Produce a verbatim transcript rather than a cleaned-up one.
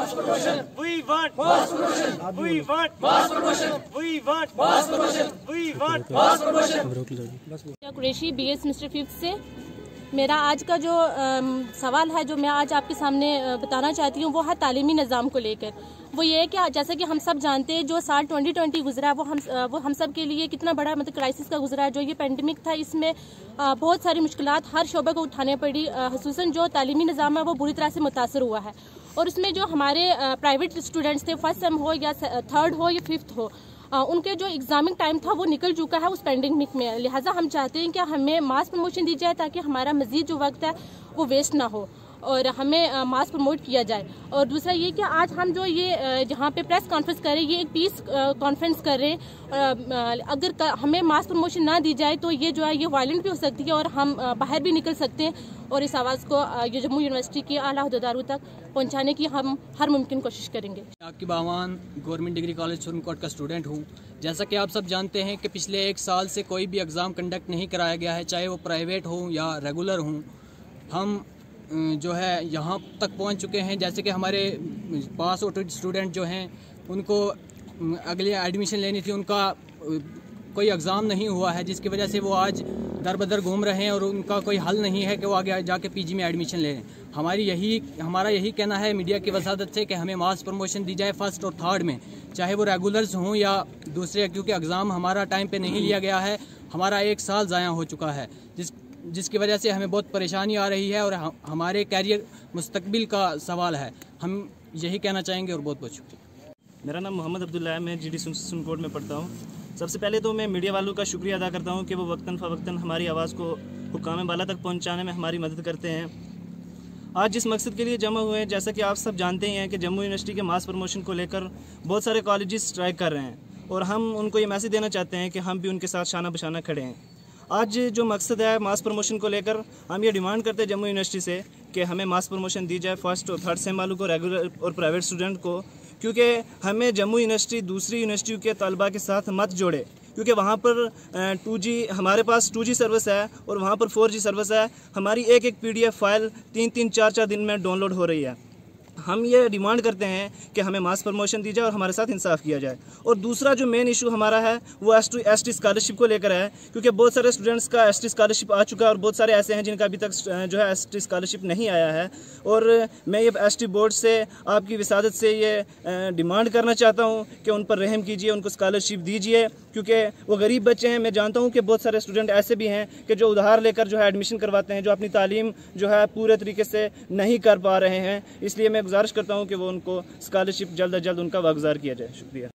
Mass promotion. We want mass promotion. We want mass promotion. We want mass promotion. We want mass promotion. Qureshi B A semester fifth से मेरा आज का जो सवाल है जो मैं आज आपके सामने बताना चाहती हूँ वो है तालीमी निज़ाम को लेकर। वो ये है कि जैसा कि हम सब जानते हैं जो साल ट्वेंटी ट्वेंटी गुजरा है वो हम वो हम सब के लिए कितना बड़ा मतलब क्राइसिस का गुजरा है। जो ये पेंडेमिक था इसमें बहुत सारी मुश्किलात हर शोबे को उठाने पड़ी, खुसूसन जो तालीमी निज़ाम है वो बुरी तरह से मुतासर हुआ है। और उसमें जो हमारे प्राइवेट स्टूडेंट्स थे, फर्स्ट सेम हो या थर्ड हो या फिफ्थ हो, आ, उनके जो एग्जामिंग टाइम था वो निकल चुका है उस पेंडेमिक में। लिहाजा हम चाहते हैं कि हमें मास प्रमोशन दी जाए ताकि हमारा मजीद जो वक्त है वो वेस्ट ना हो और हमें आ, मास प्रमोट किया जाए। और दूसरा ये कि आज हम जो ये जहाँ पे प्रेस कॉन्फ्रेंस कर रहे हैं ये एक पीस कॉन्फ्रेंस कर रहे हैं। अगर कर, हमें मास प्रमोशन ना दी जाए तो ये जो है ये वायलेंट भी हो सकती है और हम बाहर भी निकल सकते हैं और इस आवाज़ को ये जम्मू यूनिवर्सिटी के आला अहदेदारों तक पहुँचाने की हम हर मुमकिन कोशिश करेंगे। Aqib Awan government degree college Surankote का स्टूडेंट हूँ। जैसा कि आप सब जानते हैं कि पिछले एक साल से कोई भी एग्ज़ाम कंडक्ट नहीं कराया गया है, चाहे वो प्राइवेट हो या रेगुलर हों। हम जो है यहाँ तक पहुँच चुके हैं जैसे कि हमारे पास आउट स्टूडेंट जो हैं उनको अगले एडमिशन लेनी थी, उनका कोई एग्ज़ाम नहीं हुआ है जिसकी वजह से वो आज दर बदर घूम रहे हैं और उनका कोई हल नहीं है कि वो आगे जाके पीजी में एडमिशन ले लें। हमारी यही हमारा यही कहना है मीडिया की वसादत से कि हमें मास प्रमोशन दी जाए फर्स्ट और थर्ड में, चाहे वो रेगुलर्स हों या दूसरे, क्योंकि एग्ज़ाम हमारा टाइम पे नहीं लिया गया है। हमारा एक साल ज़ाया हो चुका है जिस जिसकी वजह से हमें बहुत परेशानी आ रही है और हमारे कैरियर मुस्तकबिल का सवाल है। हम यही कहना चाहेंगे और बहुत बहुत शुक्रिया। मेरा नाम मोहम्मद अब्दुल्ला है, मैं जी डी सुरनकोट में पढ़ता हूँ। सबसे पहले तो मैं मीडिया वालों का शुक्रिया अदा करता हूँ कि वो वक्तन फ़वक्तन हमारी आवाज़ को हुक्काम बाला तक पहुँचाने में हमारी मदद करते हैं। आज जिस मकसद के लिए जमा हुए हैं, जैसा कि आप सब जानते हैं कि जम्मू यूनिवर्सिटी के मास प्रमोशन को लेकर बहुत सारे कॉलेजेस स्ट्राइक कर रहे हैं और हम उनको ये मैसेज देना चाहते हैं कि हम भी उनके साथ शाना बशाना खड़े हैं। आज जो मकसद है मास प्रमोशन को लेकर, हम ये डिमांड करते हैं जम्मू यूनिवर्सिटी से कि हमें मास प्रमोशन दी जाए फर्स्ट और थर्ड सेम वालों को, रेगुलर और प्राइवेट स्टूडेंट को, क्योंकि हमें जम्मू यूनिवर्सिटी दूसरी यूनिवर्सिटियों के तलबा के साथ मत जोड़े, क्योंकि वहाँ पर टू जी हमारे पास टू जी सर्विस है और वहाँ पर फोर जी सर्विस है। हमारी एक एक पी डी एफ फाइल तीन तीन चार चार दिन में डाउनलोड हो रही है। हम ये डिमांड करते हैं कि हमें मास प्रमोशन दी जाए और हमारे साथ इंसाफ किया जाए। और दूसरा जो मेन इशू हमारा है वो S T S T scholarship को लेकर है, क्योंकि बहुत सारे स्टूडेंट्स का एस टी स्कॉलरशिप आ चुका है और बहुत सारे ऐसे हैं जिनका अभी तक जो है एस टी स्कॉलरशिप नहीं आया है। और मैं ये एस टी बोर्ड से आपकी विसादत से ये डिमांड करना चाहता हूँ कि उन पर रहम कीजिए, उनको स्कॉलरशिप दीजिए, क्योंकि वो गरीब बच्चे हैं। मैं जानता हूँ कि बहुत सारे स्टूडेंट ऐसे भी हैं कि जो उधार लेकर जो है एडमिशन करवाते हैं, जो अपनी तालीम जो है पूरे तरीके से नहीं कर पा रहे हैं। इसलिए मैं गुजारिश करता हूँ कि वो उनको स्कॉलरशिप जल्द अज जल्द उनका वागुज़ार किया जाए। शुक्रिया।